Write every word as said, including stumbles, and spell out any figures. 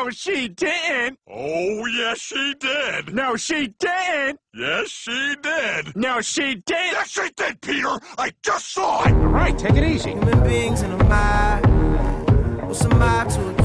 No, she didn't. Oh, yes, she did. No, she didn't. Yes, she did. No, she didn't. Yes, she did, Peter. I just saw it. All right, take it easy. Human beings in a mob. What's a mob to a